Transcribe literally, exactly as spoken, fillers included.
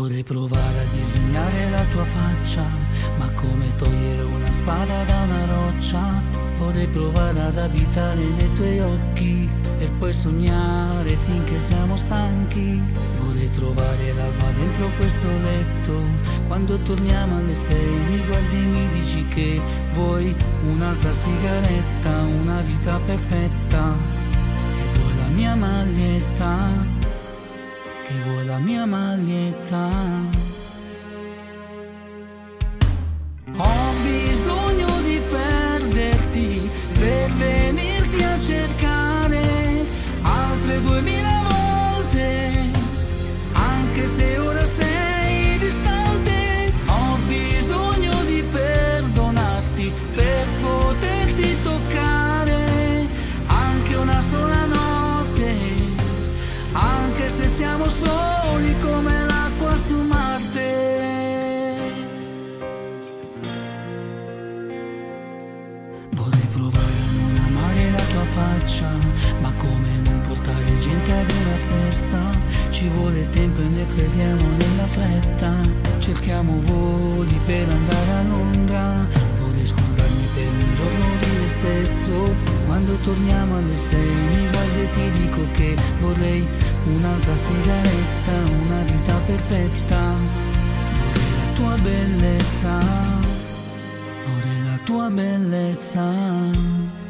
Vorrei provare a disegnare la tua faccia, ma come togliere una spada da una roccia. Vorrei provare ad abitare nei tuoi occhi e poi sognare finché siamo stanchi. Vorrei trovare l'alba dentro questo letto. Quando torniamo alle sei mi guardi e mi dici che vuoi un'altra sigaretta, una vita perfetta. Che vuoi la mia maglietta, che vuoi la mia maglietta. Ho bisogno di perderti per venirti a cercare altre duemila volte, anche se ora sei distante. Ho bisogno di perdonarti per poterti toccare anche una sola notte, anche se siamo soli come l'acqua su Marte. Vorrei provare a non amare la tua faccia, ma come non portare gente ad una festa. Ci vuole tempo e noi crediamo nella fretta. Cerchiamo voli per andare a Londra. Vorrei scordarmi per un giorno di me stesso. Quando torniamo alle sei mi guardi e ti dico che vorrei un'altra sigaretta, una vita perfetta. Vorrei la tua bellezza, vorrei la tua bellezza.